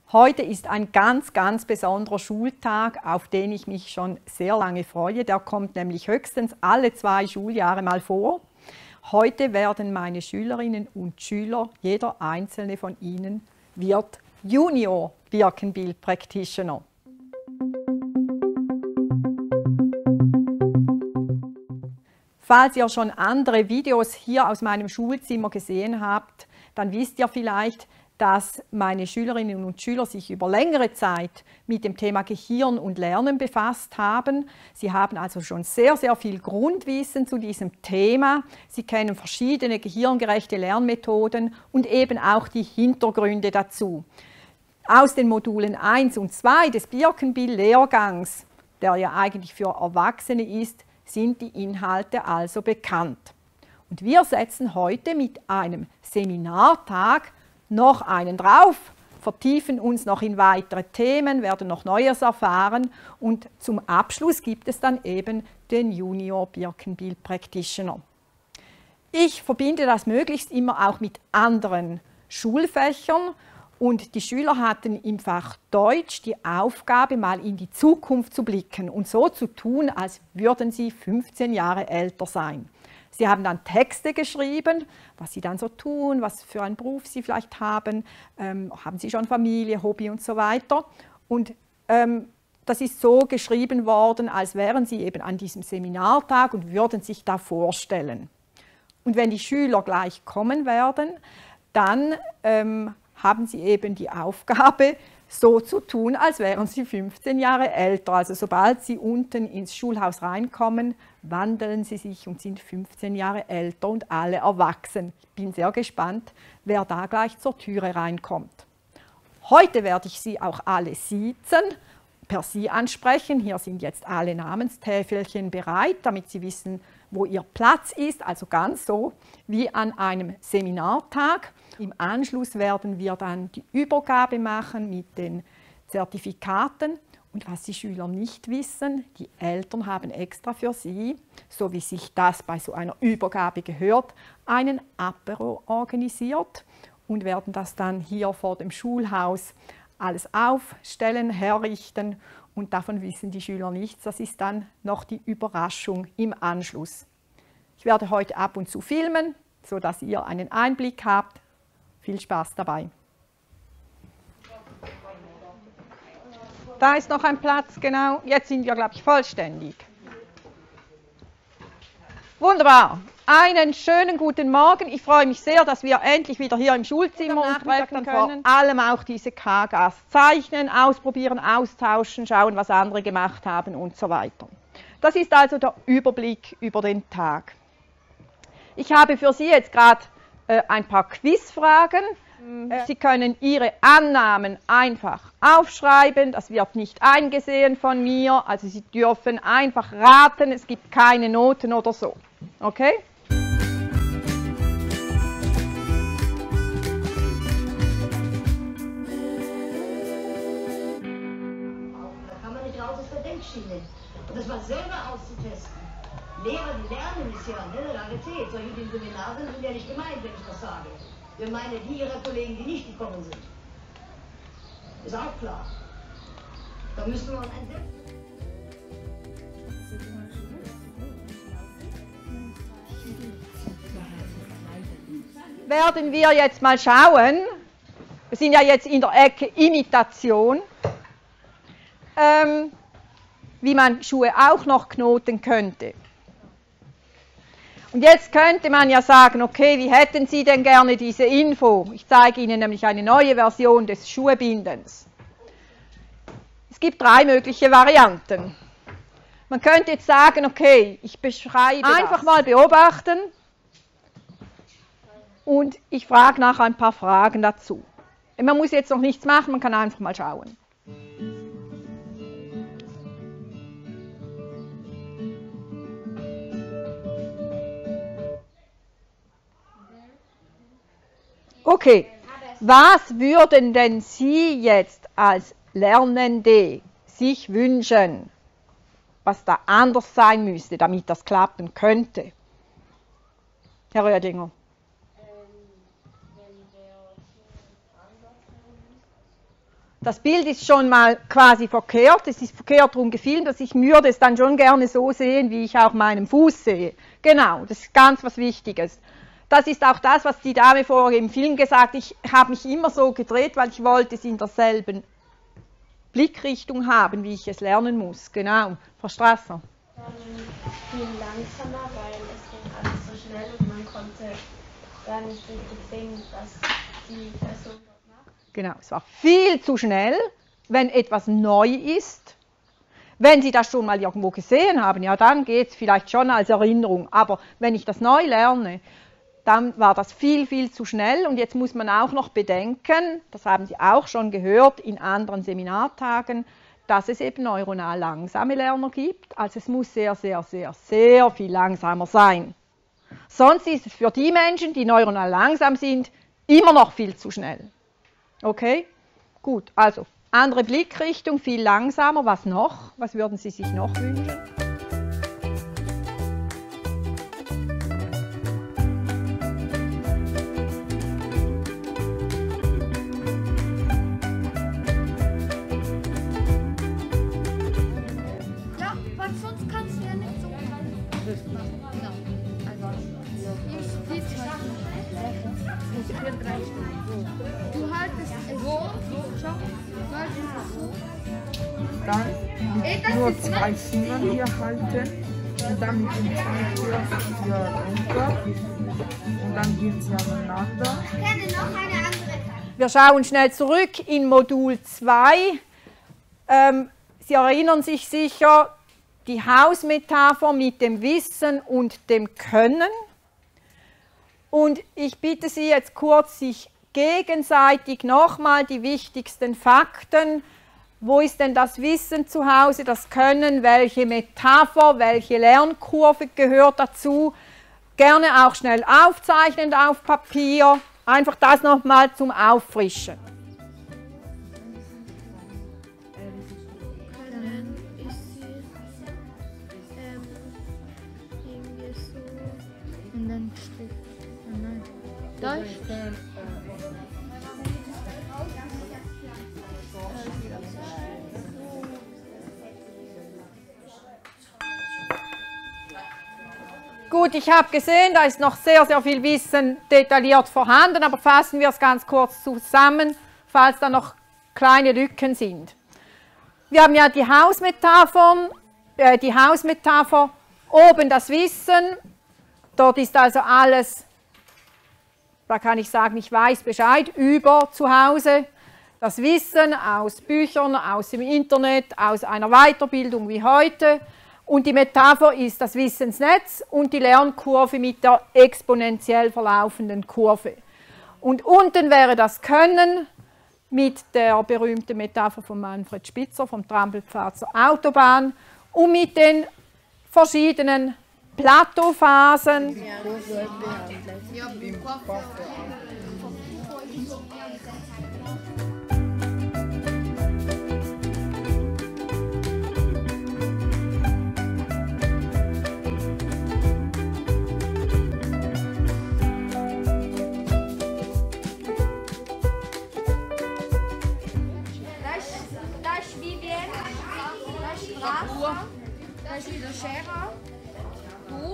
Heute ist ein ganz, ganz besonderer Schultag, auf den ich mich schon sehr lange freue. Der kommt nämlich höchstens alle 2 Schuljahre mal vor. Heute werden meine Schülerinnen und Schüler, jeder einzelne von ihnen, wird Junior Birkenbiel Practitioner. Falls ihr schon andere Videos hier aus meinem Schulzimmer gesehen habt, dann wisst ihr vielleicht, dass meine Schülerinnen und Schüler sich über längere Zeit mit dem Thema Gehirn und Lernen befasst haben. Sie haben also schon sehr, sehr viel Grundwissen zu diesem Thema. Sie kennen verschiedene gehirngerechte Lernmethoden und eben auch die Hintergründe dazu. Aus den Modulen 1 und 2 des Birkenbiel-Lehrgangs, der ja eigentlich für Erwachsene ist, sind die Inhalte also bekannt. Und wir setzen heute mit einem Seminartag noch einen drauf, vertiefen uns noch in weitere Themen, werden noch Neues erfahren und zum Abschluss gibt es dann eben den Junior Birkenbiel Practitioner. Ich verbinde das möglichst immer auch mit anderen Schulfächern und die Schüler hatten im Fach Deutsch die Aufgabe, mal in die Zukunft zu blicken und so zu tun, als würden sie 15 Jahre älter sein. Sie haben dann Texte geschrieben, was sie dann so tun, was für einen Beruf sie vielleicht haben, haben sie schon Familie, Hobby und so weiter. Und das ist so geschrieben worden, als wären sie eben an diesem Seminartag und würden sich da vorstellen. Und wenn die Schüler gleich kommen werden, dann haben sie eben die Aufgabe, so zu tun, als wären sie 15 Jahre älter. Also sobald sie unten ins Schulhaus reinkommen, wandeln sie sich und sind 15 Jahre älter und alle erwachsen. Ich bin sehr gespannt, wer da gleich zur Türe reinkommt. Heute werde ich Sie auch alle siezen, per Sie ansprechen. Hier sind jetzt alle Namenstäfelchen bereit, damit Sie wissen, wo Ihr Platz ist, also ganz so wie an einem Seminartag. Im Anschluss werden wir dann die Übergabe machen mit den Zertifikaten. Und was die Schüler nicht wissen, die Eltern haben extra für sie, so wie sich das bei so einer Übergabe gehört, einen Apero organisiert und werden das dann hier vor dem Schulhaus alles aufstellen, herrichten. Und davon wissen die Schüler nichts. Das ist dann noch die Überraschung im Anschluss. Ich werde heute ab und zu filmen, sodass ihr einen Einblick habt. Viel Spaß dabei. Da ist noch ein Platz, genau. Jetzt sind wir, glaube ich, vollständig. Wunderbar. Einen schönen guten Morgen. Ich freue mich sehr, dass wir endlich wieder hier im Schulzimmer uns treffen können. Vor allem auch diese K-Gas zeichnen, ausprobieren, austauschen, schauen, was andere gemacht haben und so weiter. Das ist also der Überblick über den Tag. Ich habe für Sie jetzt gerade ein paar Quizfragen. Sie können Ihre Annahmen einfach aufschreiben, das wird nicht eingesehen von mir, also Sie dürfen einfach raten, es gibt keine Noten oder so. Okay? Da kann man nicht raus aus der Denkschiene. Und das mal selber auszutesten. Lehrer, die lernen, ist ja eine lange Zeit. Solche, die im Seminar sind ja nicht gemeint, wenn ich das sage. Wir meinen die ihrer Kollegen, die nicht gekommen sind. Ist auch klar. Da müssen wir uns ein Werden wir jetzt mal schauen, wir sind ja jetzt in der Ecke Imitation, wie man Schuhe auch noch knoten könnte. Und jetzt könnte man ja sagen, okay, wie hätten Sie denn gerne diese Info? Ich zeige Ihnen nämlich eine neue Version des Schuhbindens. Es gibt 3 mögliche Varianten. Man könnte jetzt sagen, okay, ich beschreibe einfach mal beobachten und ich frage nach ein paar Fragen dazu. Man muss jetzt noch nichts machen, man kann einfach mal schauen. Okay, was würden denn Sie jetzt als Lernende sich wünschen, was da anders sein müsste, damit das klappen könnte? Herr Rödinger. Das Bild ist schon mal quasi verkehrt, es ist verkehrt rum gefilmt, dass ich würde es dann schon gerne so sehen, wie ich auch meinen Fuß sehe. Genau, das ist ganz was Wichtiges. Das ist auch das, was die Dame vorher im Film gesagt hat. Ich habe mich immer so gedreht, weil ich wollte es in derselben Blickrichtung haben, wie ich es lernen muss. Genau, Frau Strasser. Viel langsamer, weil es ging alles so schnell und man konnte gar nicht richtig sehen, was die Person dort macht. Genau, es war viel zu schnell, wenn etwas neu ist. Wenn Sie das schon mal irgendwo gesehen haben, ja, dann geht es vielleicht schon als Erinnerung. Aber wenn ich das neu lerne, dann war das viel, viel zu schnell. Und jetzt muss man auch noch bedenken, das haben Sie auch schon gehört in anderen Seminartagen, dass es eben neuronal langsame Lerner gibt. Also es muss sehr, sehr, sehr, sehr viel langsamer sein. Sonst ist es für die Menschen, die neuronal langsam sind, immer noch viel zu schnell. Okay? Gut, also andere Blickrichtung, viel langsamer. Was noch? Was würden Sie sich noch wünschen? Du haltest es so, schau, du haltest es so. Dann nur zwei Finger hier halten und dann mit dem Zeigefinger hier runter und dann gehen sie aneinander. Ich kenne noch eine andere. Wir schauen schnell zurück in Modul 2. Sie erinnern sich sicher, die Hausmetapher mit dem Wissen und dem Können. Und ich bitte Sie jetzt kurz, sich gegenseitig nochmal die wichtigsten Fakten. Wo ist denn das Wissen zu Hause, das Können, welche Metapher, welche Lernkurve gehört dazu? Gerne auch schnell aufzeichnen auf Papier. Einfach das nochmal zum Auffrischen. Können ist sie irgendwie so. Und dann steht. Da steht. Gut, ich habe gesehen, da ist noch sehr, sehr viel Wissen detailliert vorhanden, aber fassen wir es ganz kurz zusammen, falls da noch kleine Lücken sind. Wir haben ja die Hausmetapher, oben das Wissen, dort ist also alles, da kann ich sagen, ich weiß Bescheid über zu Hause. Das Wissen aus Büchern, aus dem Internet, aus einer Weiterbildung wie heute. Und die Metapher ist das Wissensnetz und die Lernkurve mit der exponentiell verlaufenden Kurve. Und unten wäre das Können mit der berühmten Metapher von Manfred Spitzer vom Trampelpfad zur Autobahn und mit den verschiedenen Plateauphasen. Da ist Vivien, da ist Straße, da ist wieder Scherer, du.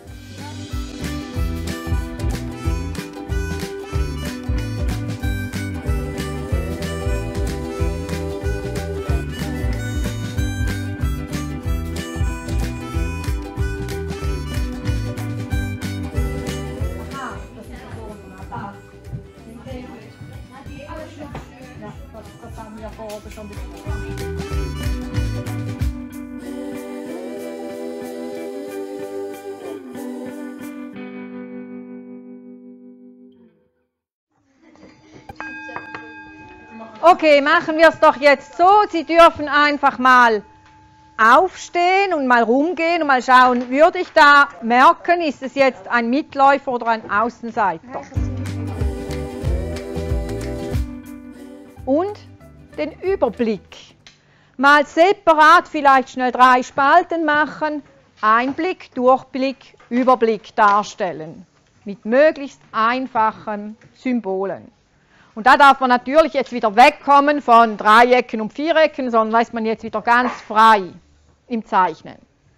Das haben wir vorher schon besprochen. Okay, machen wir es doch jetzt so. Sie dürfen einfach mal aufstehen und mal rumgehen und mal schauen, würde ich da merken, ist es jetzt ein Mitläufer oder ein Außenseiter? Und den Überblick. Mal separat vielleicht schnell 3 Spalten machen, Einblick, Durchblick, Überblick darstellen. Mit möglichst einfachen Symbolen. Und da darf man natürlich jetzt wieder wegkommen von Dreiecken und Vierecken, sondern ist man jetzt wieder ganz frei im Zeichnen.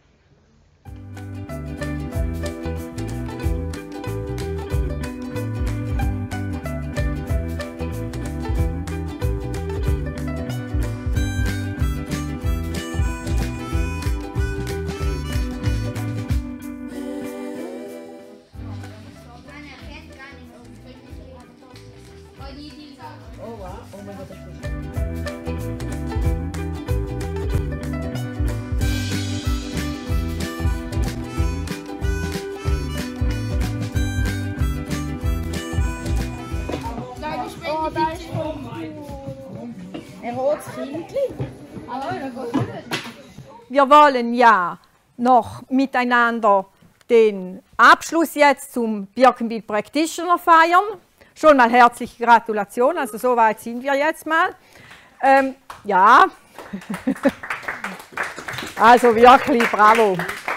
Wir wollen ja noch miteinander den Abschluss jetzt zum Birkenbiel Practitioner feiern. Schon mal herzliche Gratulation, also so weit sind wir jetzt mal. Ja, also wirklich bravo.